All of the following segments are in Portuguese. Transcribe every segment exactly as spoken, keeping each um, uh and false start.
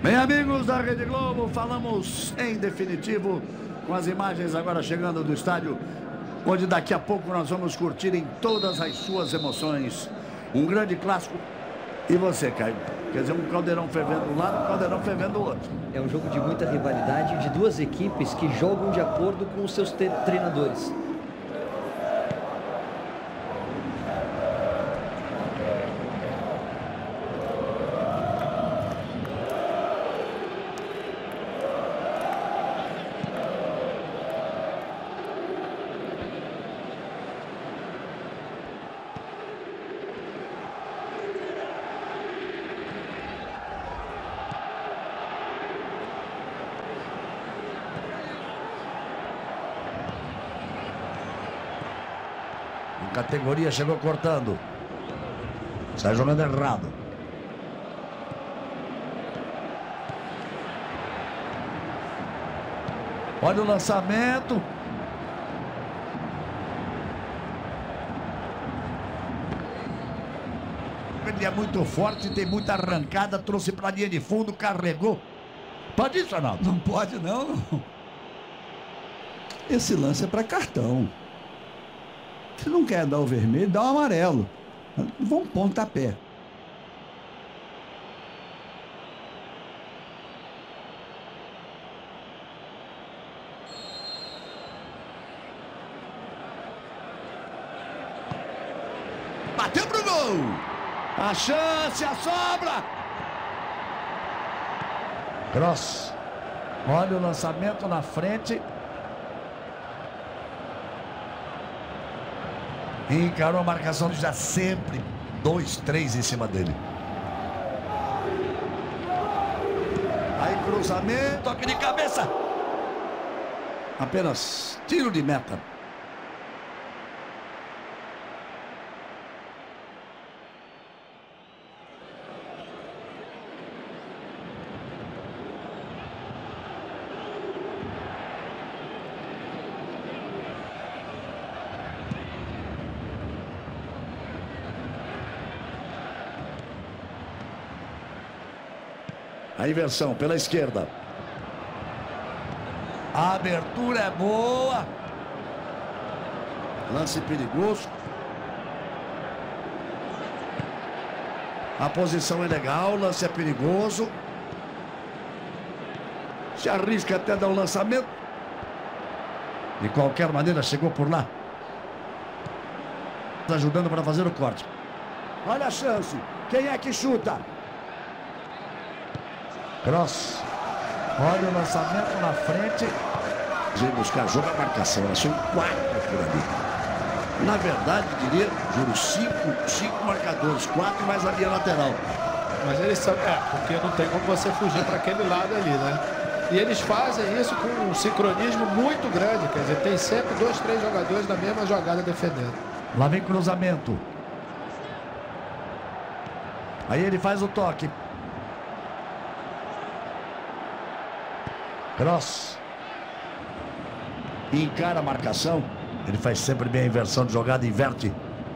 Bem, amigos da Rede Globo, falamos em definitivo com as imagens agora chegando do estádio, onde daqui a pouco nós vamos curtir em todas as suas emoções um grande clássico. E você, Caio? Quer dizer, um caldeirão fervendo um lado, um caldeirão fervendo do outro. É um jogo de muita rivalidade, de duas equipes que jogam de acordo com os seus treinadores. Categoria chegou cortando. Está jogando errado. Olha o lançamento. Ele é muito forte, tem muita arrancada. Trouxe para a linha de fundo, carregou. Pode isso, Arnaldo? Não pode, não. Esse lance é para cartão. Se não quer dar o vermelho, dá o amarelo. Vão pontapé. Bateu pro gol. A chance, a sobra. Cross. Olha o lançamento na frente. Encarou a marcação, já sempre dois, três em cima dele. Aí cruzamento, toque de cabeça. Apenas tiro de meta. A inversão pela esquerda. A abertura é boa. Lance perigoso. A posição é legal, lance é perigoso. Se arrisca até dar o lançamento. De qualquer maneira, chegou por lá. Ajudando para fazer o corte. Olha a chance. Quem é que chuta? Cross. Olha o lançamento na frente. De buscar jogo, a marcação. Ela são quatro por ali. Na verdade, diria, juro, cinco, cinco marcadores. Quatro mais a linha lateral. Mas eles são... É, porque não tem como você fugir para aquele lado ali, né? E eles fazem isso com um sincronismo muito grande. Quer dizer, tem sempre dois, três jogadores na mesma jogada defendendo. Lá vem cruzamento. Aí ele faz o toque. Cross. Encara a marcação. Ele faz sempre bem a inversão de jogada, inverte.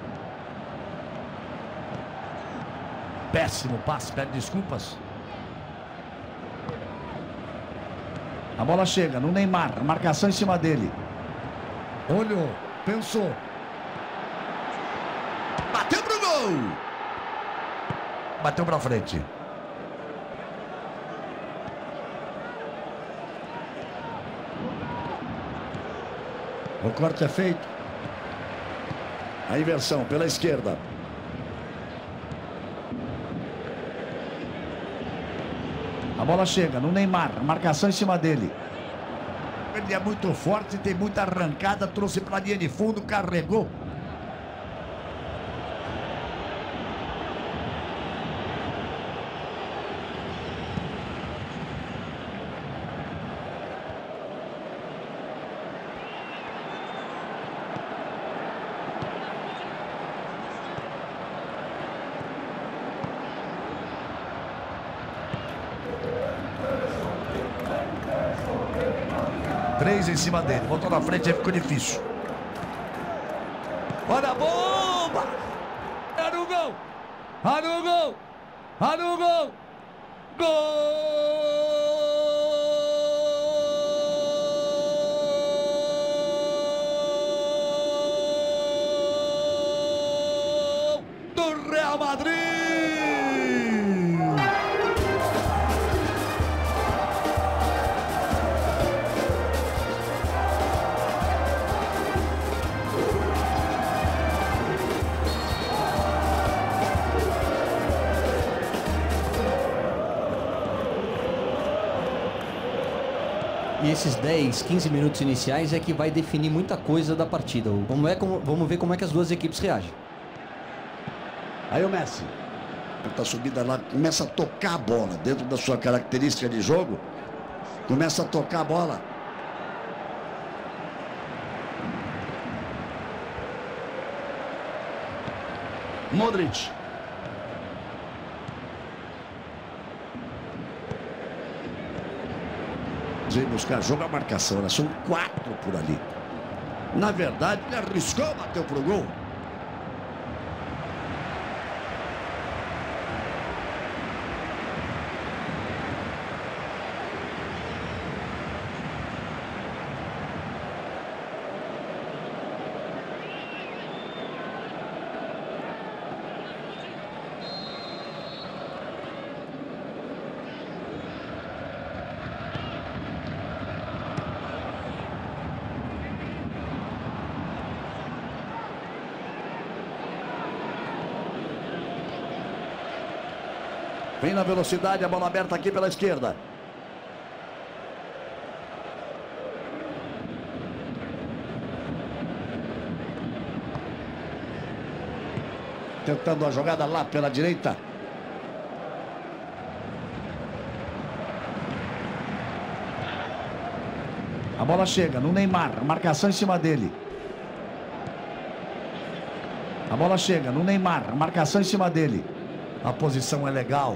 Péssimo passe, pede desculpas. A bola chega no Neymar, a marcação em cima dele. Olhou, pensou. Bateu pro gol. Bateu pra frente. O corte é feito. A inversão pela esquerda. A bola chega no Neymar. A marcação em cima dele. Ele é muito forte, tem muita arrancada. Trouxe para a linha de fundo, carregou. Três em cima dele. Botou na frente, aí ficou difícil. Olha a bomba! Olha o gol! Olha o gol! Olha o gol! Gol! E esses dez, quinze minutos iniciais é que vai definir muita coisa da partida. Vamos ver como, vamos ver como é que as duas equipes reagem. Aí o Messi. Tenta subida lá, começa a tocar a bola. Dentro da sua característica de jogo, começa a tocar a bola. Modric. Vem buscar jogo a marcação, né? São quatro por ali. Na verdade, ele arriscou, bateu pro gol. Vem na velocidade, a bola aberta aqui pela esquerda. Tentando a jogada lá pela direita. A bola chega no Neymar, marcação em cima dele. A bola chega no Neymar, marcação em cima dele. A posição é legal.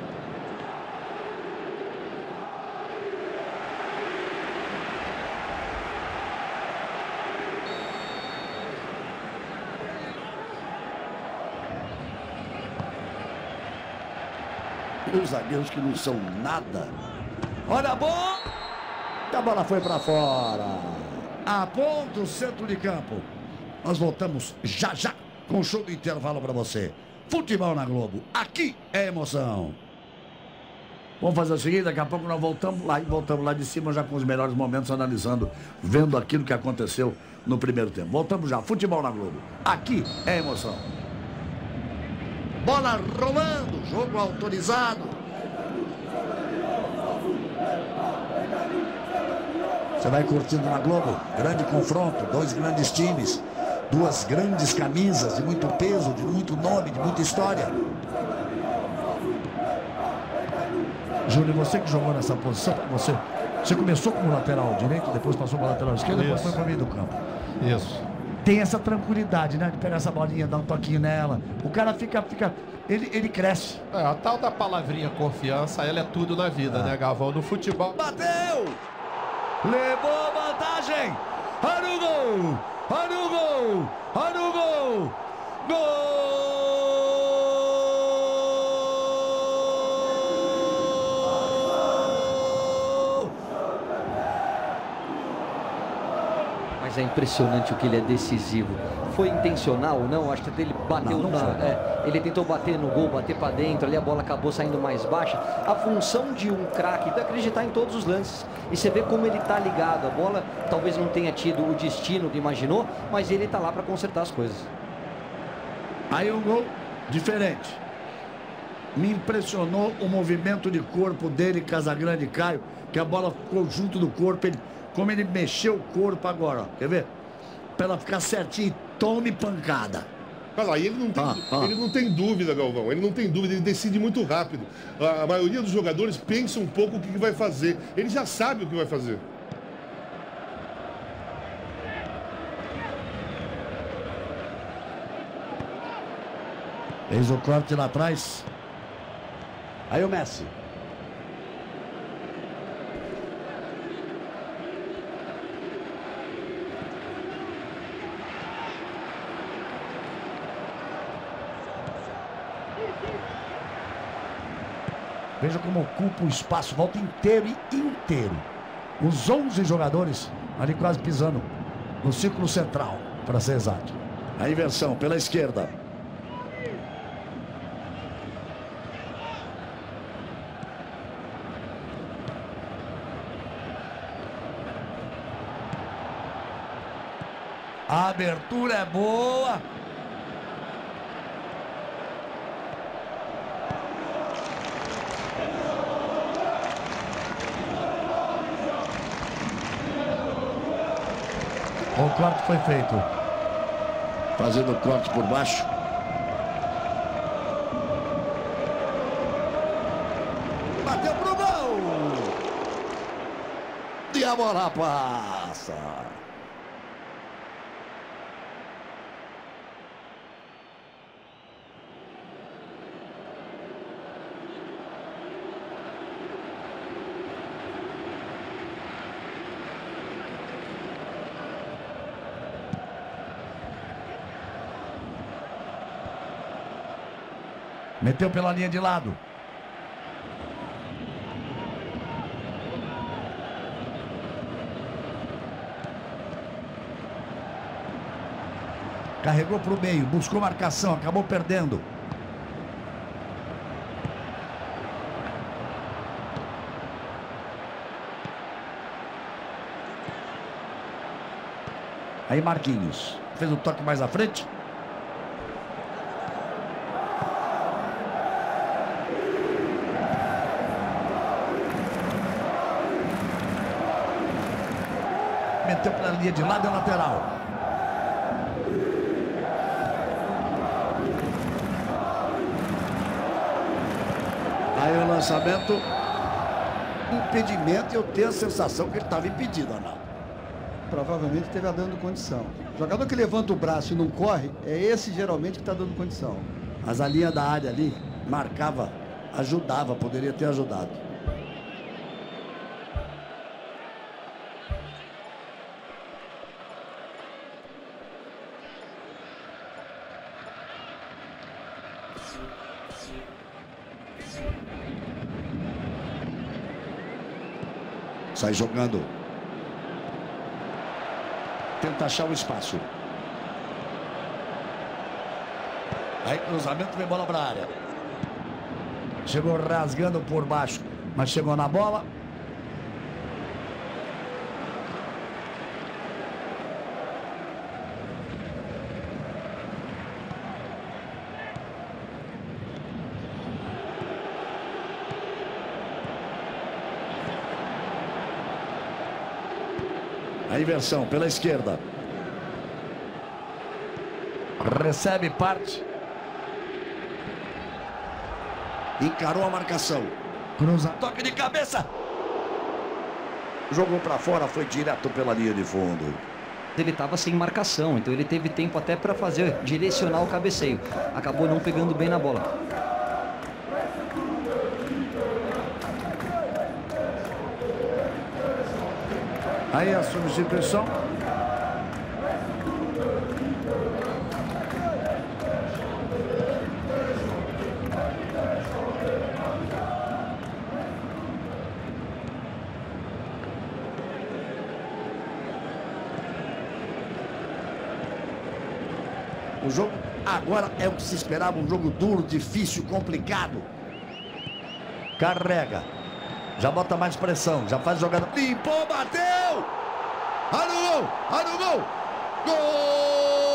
Os zagueiros que não são nada. Olha a bola! A bola foi para fora. Aponta o centro de campo. Nós voltamos já já com o show do intervalo para você. Futebol na Globo. Aqui é emoção. Vamos fazer o seguinte, daqui a pouco nós voltamos lá e voltamos lá de cima já com os melhores momentos, analisando, vendo aquilo que aconteceu no primeiro tempo. Voltamos já. Futebol na Globo. Aqui é emoção. Bola rolando, jogo autorizado. Você vai curtindo na Globo, grande confronto, dois grandes times, duas grandes camisas de muito peso, de muito nome, de muita história. Júlio, você que jogou nessa posição, você, você começou como lateral direito, depois passou para lateral esquerda, depois foi para o meio do campo. Isso. Tem essa tranquilidade, né? De pegar essa bolinha, dar um toquinho nela. O cara fica, fica ele, ele cresce. É, a tal da palavrinha confiança, ela é tudo na vida, ah. né, Galvão? No futebol. Bateu! Levou vantagem! Olha o gol! Olha o gol! Olha o gol! Gol! Mas é impressionante o que ele é decisivo. Foi intencional ou não? Acho que ele bateu não, não na, é, ele tentou bater no gol, bater para dentro, ali a bola acabou saindo mais baixa. A função de um craque é acreditar em todos os lances. E você vê como ele tá ligado. A bola talvez não tenha tido o destino que imaginou, mas ele tá lá para consertar as coisas. Aí um gol diferente. Me impressionou o movimento de corpo dele, Casagrande Caio, que a bola ficou junto do corpo, ele, como ele mexeu o corpo agora, ó. Quer ver? Para ela ficar certinho, tome pancada. Mas aí ele não, tem, ah, ah. ele não tem dúvida, Galvão. Ele não tem dúvida, ele decide muito rápido. A, a maioria dos jogadores pensa um pouco o que, que vai fazer. Ele já sabe o que vai fazer. Fez o corte lá atrás. Aí o Messi. Veja como ocupa o espaço, volta inteiro e inteiro. Os onze jogadores ali quase pisando no círculo central, para ser exato. A inversão pela esquerda. A abertura é boa. O corte foi feito. Fazendo o corte por baixo. Bateu pro gol. E a bola passa. Meteu pela linha de lado. Carregou para o meio, buscou marcação, acabou perdendo. Aí Marquinhos fez um toque mais à frente. Meteu pela linha de lado, é lateral. Aí o lançamento, impedimento, e eu tenho a sensação que ele estava impedido, ou não? Provavelmente teve dando condição. O jogador que levanta o braço e não corre, é esse geralmente que está dando condição. Mas a linha da área ali marcava, ajudava, poderia ter ajudado. Sai jogando. Tenta achar o espaço. Aí cruzamento, vem bola para a área. Chegou rasgando por baixo, mas chegou na bola. A inversão pela esquerda. Recebe, parte. Encarou a marcação. Cruza, toque de cabeça. Jogou para fora, foi direto pela linha de fundo. Ele estava sem marcação, então ele teve tempo até para fazer, direcionar o cabeceio. Acabou não pegando bem na bola. Aí a substituição. O jogo agora é o que se esperava, um jogo duro, difícil, complicado. Carrega. Já bota mais pressão, já faz jogada. Limpou, bateu! Olha o gol! Olha o gol! Gol!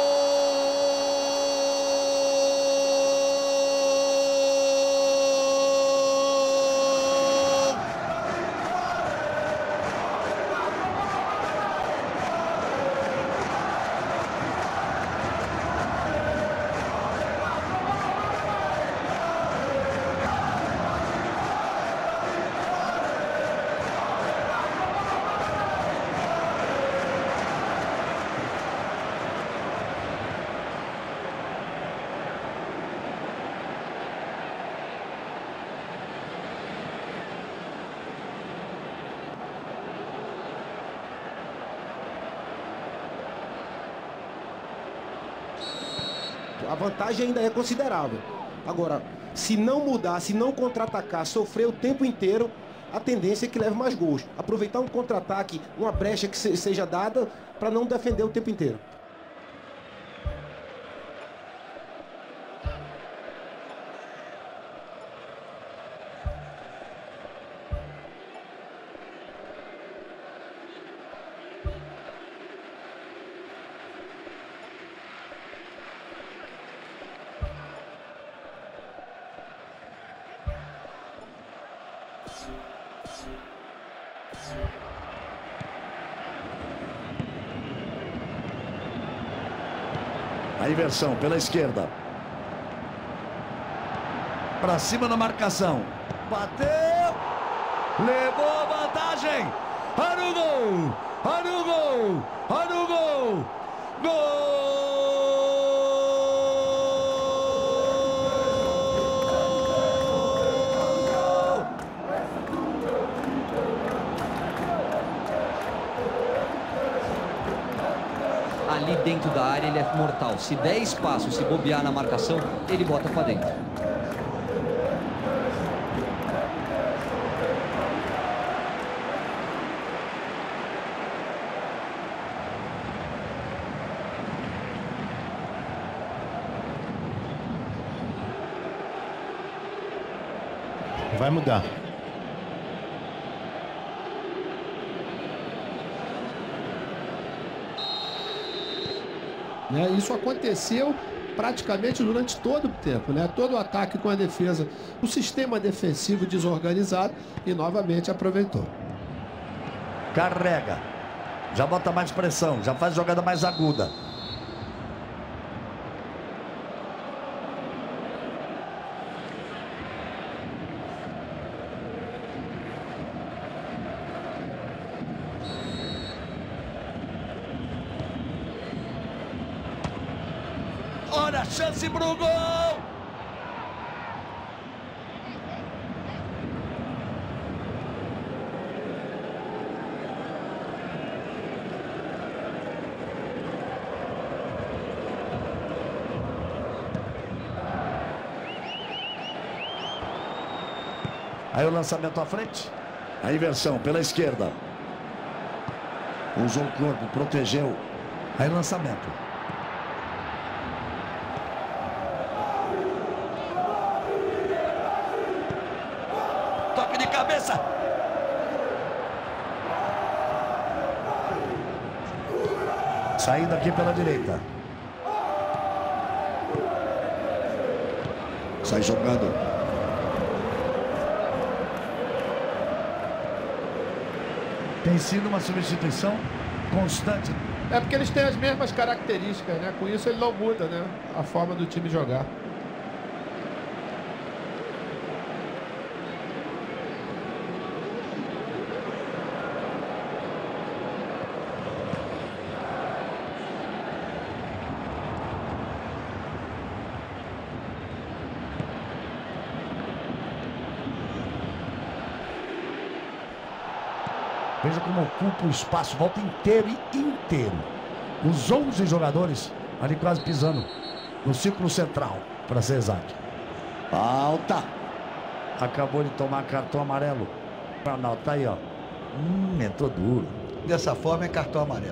A vantagem ainda é considerável. Agora, se não mudar, se não contra-atacar, sofrer o tempo inteiro, a tendência é que leve mais gols. Aproveitar um contra-ataque, uma brecha que seja dada para não defender o tempo inteiro. A inversão pela esquerda. Para cima na marcação. Bateu. Levou a vantagem. Olha o gol. Olha o gol. Olha o gol. Gol. Ali dentro da área ele é mortal. Se der espaço, se bobear na marcação, ele bota para dentro. Vai mudar. Né? Isso aconteceu praticamente durante todo o tempo, né? Todo o ataque com a defesa, o sistema defensivo desorganizado e novamente aproveitou. Carrega. Já bota mais pressão, já faz jogada mais aguda. Olha a chance pro gol! Aí o lançamento à frente. A inversão pela esquerda. Usou o corpo, protegeu. Aí o lançamento. Toque de cabeça. Saindo aqui pela direita. Sai jogando. Tem sido uma substituição constante. É porque eles têm as mesmas características, né? Com isso ele não muda, né? A forma do time jogar. Veja como ocupa o espaço, volta inteiro e inteiro. Os onze jogadores ali quase pisando no círculo central, para ser exato. Falta. Acabou de tomar cartão amarelo. Ronaldo, tá aí, ó. Hum, entrou duro. Dessa forma é cartão amarelo.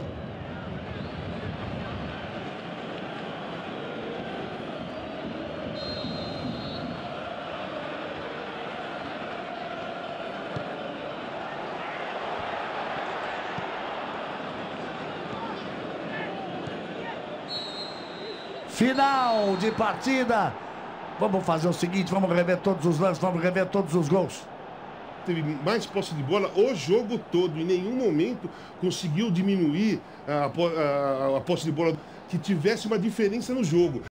Final de partida. Vamos fazer o seguinte, vamos rever todos os lances, vamos rever todos os gols. Teve mais posse de bola o jogo todo. Em nenhum momento conseguiu diminuir a, a, a posse de bola, que tivesse uma diferença no jogo.